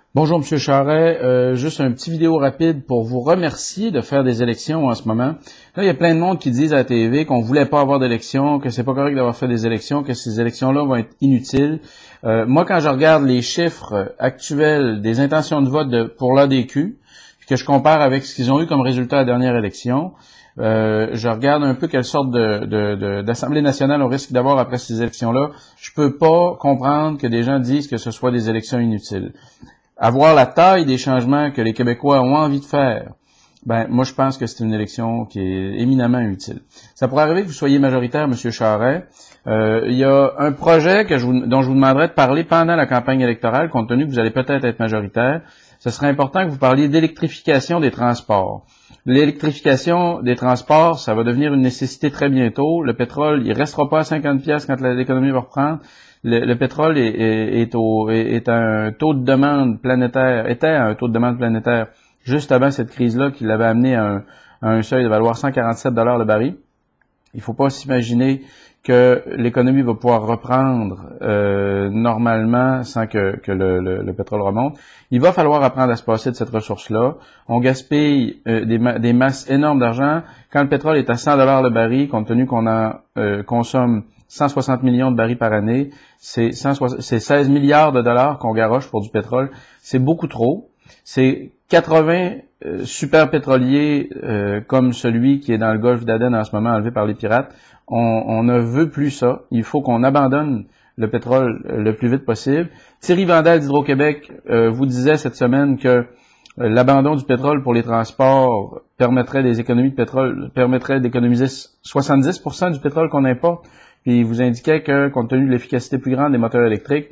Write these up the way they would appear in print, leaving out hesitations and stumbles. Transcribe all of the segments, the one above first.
Bonjour Monsieur Charret, juste un petit vidéo rapide pour vous remercier de faire des élections en ce moment. Là, il y a plein de monde qui disent à la TV qu'on voulait pas avoir d'élections, que c'est pas correct d'avoir fait des élections, que ces élections-là vont être inutiles. Moi, quand je regarde les chiffres actuels des intentions de vote pour l'ADQ, puis que je compare avec ce qu'ils ont eu comme résultat à la dernière élection, je regarde un peu quelle sorte d'Assemblée nationale on risque d'avoir après ces élections-là. Je peux pas comprendre que des gens disent que ce soit des élections inutiles. Avoir la taille des changements que les Québécois ont envie de faire, moi je pense que c'est une élection qui est éminemment utile. Ça pourrait arriver que vous soyez majoritaire, M. Charret. Il y a un projet dont je vous demanderais de parler pendant la campagne électorale, compte tenu que vous allez peut-être être majoritaire. Ce serait important que vous parliez d'électrification des transports. L'électrification des transports, ça va devenir une nécessité très bientôt. Le pétrole, il restera pas à 50 pièces quand l'économie va reprendre. Le pétrole est à un taux de demande planétaire, était à un taux de demande planétaire juste avant cette crise-là qui l'avait amené à un seuil de valoir 147 $ le baril. Il ne faut pas s'imaginer que l'économie va pouvoir reprendre normalement sans que le pétrole remonte. Il va falloir apprendre à se passer de cette ressource-là. On gaspille des masses énormes d'argent. Quand le pétrole est à 100 $ le baril, compte tenu qu'on en consomme 160 millions de barils par année, c'est 16 milliards de dollars qu'on garoche pour du pétrole. C'est beaucoup trop. C'est 80 super pétroliers comme celui qui est dans le golfe d'Aden en ce moment, enlevé par les pirates. On ne veut plus ça. Il faut qu'on abandonne le pétrole le plus vite possible. Thierry Vandal d'Hydro-Québec vous disait cette semaine que l'abandon du pétrole pour les transports permettrait des économies de pétrole, permettrait d'économiser 70% du pétrole qu'on importe. Puis il vous indiquait que, compte tenu de l'efficacité plus grande des moteurs électriques,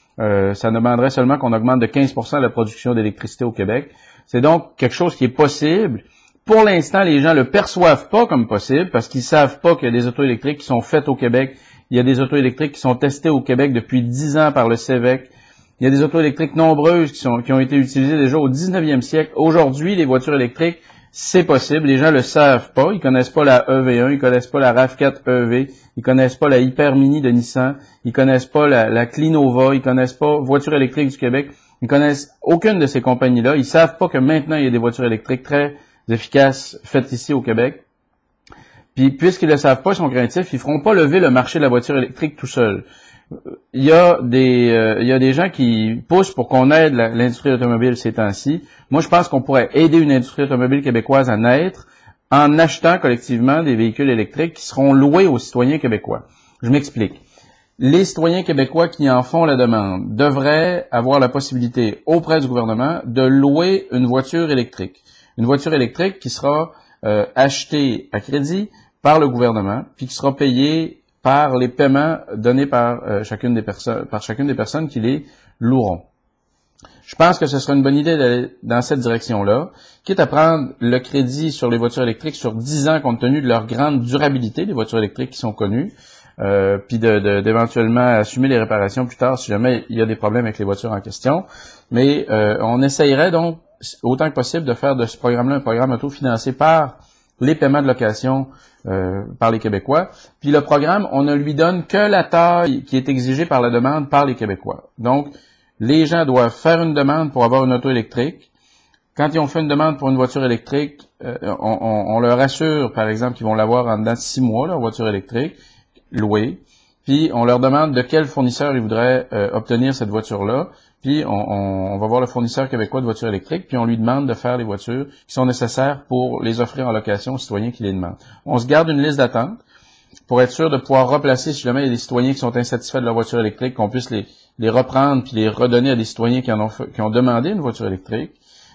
ça demanderait seulement qu'on augmente de 15% la production d'électricité au Québec. C'est donc quelque chose qui est possible. Pour l'instant, les gens le perçoivent pas comme possible parce qu'ils savent pas qu'il y a des autos électriques qui sont faites au Québec. Il y a des autos électriques qui sont testées au Québec depuis 10 ans par le CEVEQ. Il y a des autos électriques nombreuses qui ont été utilisées déjà au 19e siècle. Aujourd'hui, les voitures électriques, c'est possible. Les gens le savent pas. Ils connaissent pas la EV1, ils connaissent pas la RAV4 EV, ils connaissent pas la Hyper Mini de Nissan, ils connaissent pas la Clinova, ils connaissent pas Voitures électriques du Québec. Ils connaissent aucune de ces compagnies-là. Ils savent pas que maintenant, il y a des voitures électriques très efficaces faites ici au Québec. Puis, puisqu'ils le savent pas, ils sont craintifs, ils feront pas lever le marché de la voiture électrique tout seul. Il y a des gens qui poussent pour qu'on aide l'industrie automobile ces temps-ci. Moi, je pense qu'on pourrait aider une industrie automobile québécoise à naître en achetant collectivement des véhicules électriques qui seront loués aux citoyens québécois. Je m'explique. Les citoyens québécois qui en font la demande devraient avoir la possibilité auprès du gouvernement de louer une voiture électrique. Une voiture électrique qui sera achetée à crédit par le gouvernement, puis qui sera payée par les paiements donnés par chacune des personnes qui les loueront. Je pense que ce serait une bonne idée d'aller dans cette direction-là, quitte à prendre le crédit sur les voitures électriques sur 10 ans compte tenu de leur grande durabilité, les voitures électriques qui sont connues, puis d'éventuellement assumer les réparations plus tard si jamais il y a des problèmes avec les voitures en question. Mais on essayerait donc autant que possible de faire de ce programme-là un programme autofinancé par les paiements de location par les Québécois. Puis le programme, on ne lui donne que la taille qui est exigée par la demande par les Québécois. Donc, les gens doivent faire une demande pour avoir une auto électrique. Quand ils ont fait une demande pour une voiture électrique, on leur assure, par exemple, qu'ils vont l'avoir en dedans de 6 mois, leur voiture électrique, louée. Puis, on leur demande de quel fournisseur ils voudraient obtenir cette voiture-là. Puis, on va voir le fournisseur québécois de voitures électriques, puis on lui demande de faire les voitures qui sont nécessaires pour les offrir en location aux citoyens qui les demandent. On se garde une liste d'attente pour être sûr de pouvoir replacer, si jamais il y a des citoyens qui sont insatisfaits de leur voiture électrique, qu'on puisse les reprendre puis les redonner à des citoyens qui ont demandé une voiture électrique.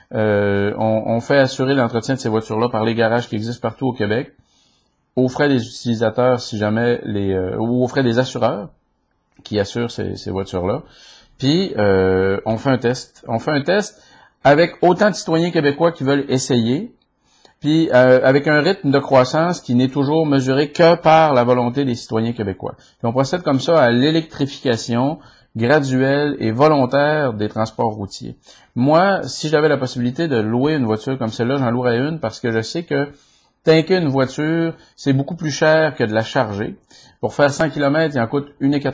On fait assurer l'entretien de ces voitures-là par les garages qui existent partout au Québec, aux frais des utilisateurs, si jamais ou aux frais des assureurs qui assurent ces voitures-là. Puis, on fait un test. On fait un test avec autant de citoyens québécois qui veulent essayer, puis avec un rythme de croissance qui n'est toujours mesuré que par la volonté des citoyens québécois. Puis on procède comme ça à l'électrification graduelle et volontaire des transports routiers. Moi, si j'avais la possibilité de louer une voiture comme celle-là, j'en louerais une parce que je sais que tanker une voiture, c'est beaucoup plus cher que de la charger. Pour faire 100 km, il en coûte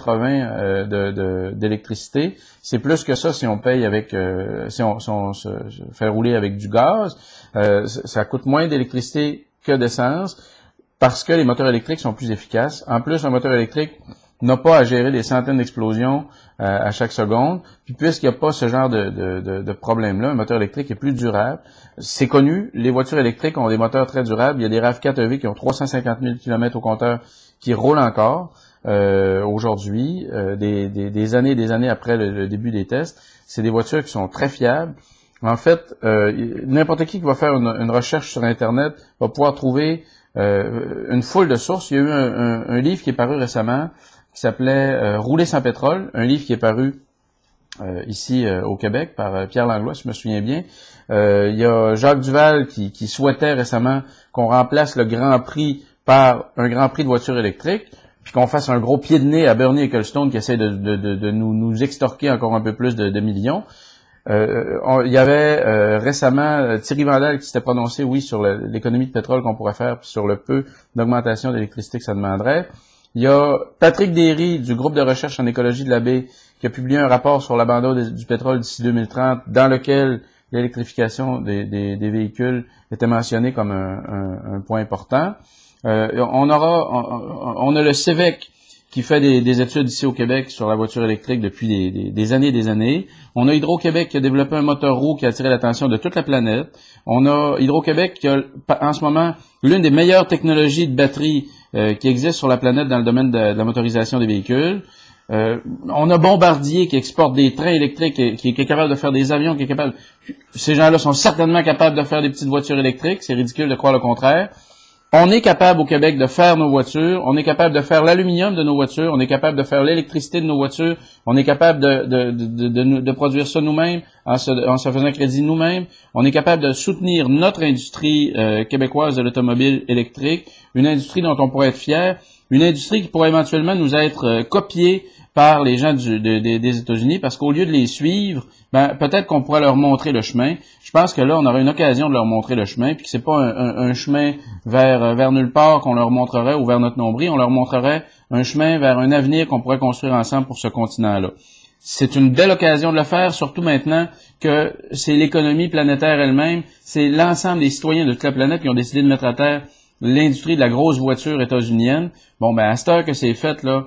1,80 d'électricité. C'est plus que ça si on paye avec, si on se fait rouler avec du gaz. Ça coûte moins d'électricité que d'essence parce que les moteurs électriques sont plus efficaces. En plus, un moteur électrique n'a pas à gérer des centaines d'explosions à chaque seconde. Puis puisqu'il n'y a pas ce genre de problème-là, un moteur électrique est plus durable. C'est connu, les voitures électriques ont des moteurs très durables. Il y a des RAV4 EV qui ont 350 000 km au compteur qui roulent encore aujourd'hui, des années et des années après le début des tests. C'est des voitures qui sont très fiables. En fait, n'importe qui va faire une recherche sur Internet va pouvoir trouver une foule de sources. Il y a eu un livre qui est paru récemment qui s'appelait Rouler sans pétrole, un livre qui est paru ici au Québec par Pierre Langlois, si je me souviens bien. Il y a Jacques Duval qui souhaitait récemment qu'on remplace le Grand Prix par un Grand Prix de voitures électriques, puis qu'on fasse un gros pied de nez à Bernie Ecclestone qui essaie de nous extorquer encore un peu plus de millions. Il y avait récemment Thierry Vandal qui s'était prononcé, oui, sur l'économie de pétrole qu'on pourrait faire, puis sur le peu d'augmentation d'électricité que ça demanderait. Il y a Patrick Derry du groupe de recherche en écologie de la baie qui a publié un rapport sur l'abandon du pétrole d'ici 2030 dans lequel l'électrification des véhicules était mentionnée comme un point important. On a le CEVEC qui fait des études ici au Québec sur la voiture électrique depuis des années et des années. On a Hydro-Québec qui a développé un moteur roue qui a attiré l'attention de toute la planète. On a Hydro-Québec qui a en ce moment l'une des meilleures technologies de batterie qui existe sur la planète dans le domaine de la motorisation des véhicules. On a Bombardier qui exporte des trains électriques, qui est capable de faire des avions, qui est capable... Ces gens-là sont certainement capables de faire des petites voitures électriques. C'est ridicule de croire le contraire. On est capable au Québec de faire nos voitures, on est capable de faire l'aluminium de nos voitures, on est capable de faire l'électricité de nos voitures, on est capable de produire ça nous-mêmes en se faisant crédit nous-mêmes, on est capable de soutenir notre industrie québécoise de l'automobile électrique, une industrie dont on pourrait être fier, une industrie qui pourrait éventuellement nous être copiée par les gens des États-Unis, parce qu'au lieu de les suivre, peut-être qu'on pourrait leur montrer le chemin. Je pense que là, on aurait une occasion de leur montrer le chemin, puis que c'est pas un chemin vers nulle part qu'on leur montrerait ou vers notre nombril, on leur montrerait un chemin vers un avenir qu'on pourrait construire ensemble pour ce continent-là. C'est une belle occasion de le faire, surtout maintenant que c'est l'économie planétaire elle-même, c'est l'ensemble des citoyens de toute la planète qui ont décidé de mettre à terre l'industrie de la grosse voiture états-unienne. Bon, à cette heure que c'est fait, là,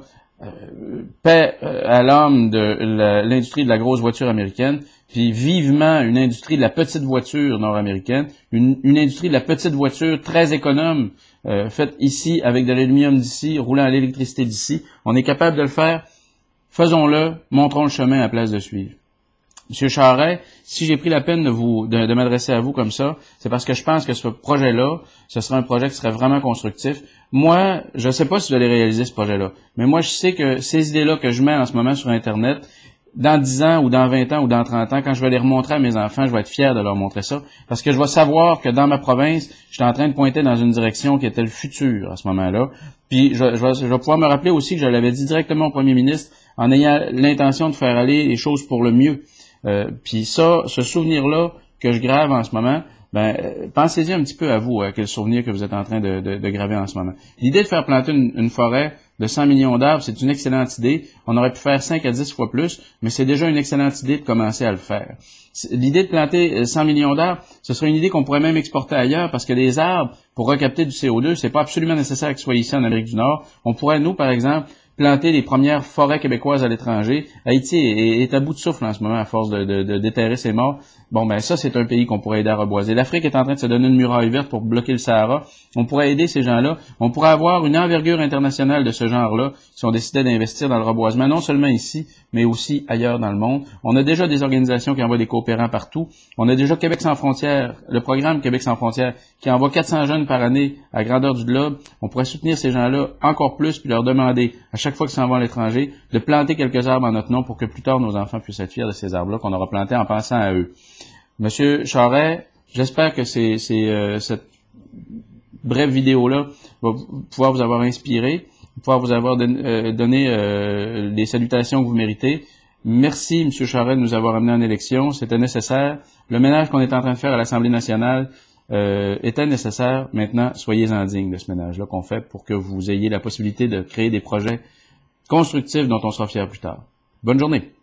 paix à l'âme de l'industrie de la grosse voiture américaine, puis vivement une industrie de la petite voiture nord-américaine, une industrie de la petite voiture très économe, faite ici avec de l'aluminium d'ici, roulant à l'électricité d'ici. On est capable de le faire. Faisons-le, montrons le chemin à la place de suivre. Monsieur Charest, si j'ai pris la peine de m'adresser à vous comme ça, c'est parce que je pense que ce projet-là, ce serait un projet qui serait vraiment constructif. Moi, je ne sais pas si vous allez réaliser ce projet-là, mais moi, je sais que ces idées-là que je mets en ce moment sur Internet, dans 10 ans ou dans 20 ans ou dans 30 ans, quand je vais les remontrer à mes enfants, je vais être fier de leur montrer ça, parce que je vais savoir que dans ma province, je suis en train de pointer dans une direction qui était le futur à ce moment-là. Puis je vais pouvoir me rappeler aussi que je l'avais dit directement au premier ministre en ayant l'intention de faire aller les choses pour le mieux. Puis ça, ce souvenir-là que je grave en ce moment, pensez-y un petit peu à vous, quel souvenir que vous êtes en train de graver en ce moment. L'idée de faire planter une forêt de 100 millions d'arbres, c'est une excellente idée. On aurait pu faire 5 à 10 fois plus, mais c'est déjà une excellente idée de commencer à le faire. L'idée de planter 100 millions d'arbres, ce serait une idée qu'on pourrait même exporter ailleurs, parce que les arbres, pour recapter du CO2, c'est pas absolument nécessaire qu'ils soient ici en Amérique du Nord. On pourrait, nous, par exemple, planter les premières forêts québécoises à l'étranger. Haïti est à bout de souffle en ce moment à force de déterrer ses morts. Ça, c'est un pays qu'on pourrait aider à reboiser. L'Afrique est en train de se donner une muraille verte pour bloquer le Sahara. On pourrait aider ces gens-là. On pourrait avoir une envergure internationale de ce genre-là si on décidait d'investir dans le reboisement, non seulement ici, mais aussi ailleurs dans le monde. On a déjà des organisations qui envoient des coopérants partout. On a déjà Québec sans frontières, le programme Québec sans frontières, qui envoie 400 jeunes par année à grandeur du globe. On pourrait soutenir ces gens-là encore plus, puis leur demander, à chaque fois qu'ils s'en vont à l'étranger, de planter quelques arbres en notre nom pour que plus tard nos enfants puissent être fiers de ces arbres-là qu'on aura plantés en pensant à eux. Monsieur Charest, j'espère que cette brève vidéo-là va pouvoir vous avoir inspiré, pouvoir vous avoir donné les salutations que vous méritez. Merci, Monsieur Charest, de nous avoir amenés en élection. C'était nécessaire. Le ménage qu'on est en train de faire à l'Assemblée nationale était nécessaire. Maintenant, soyez-en dignes de ce ménage-là qu'on fait pour que vous ayez la possibilité de créer des projets constructifs dont on sera fier plus tard. Bonne journée!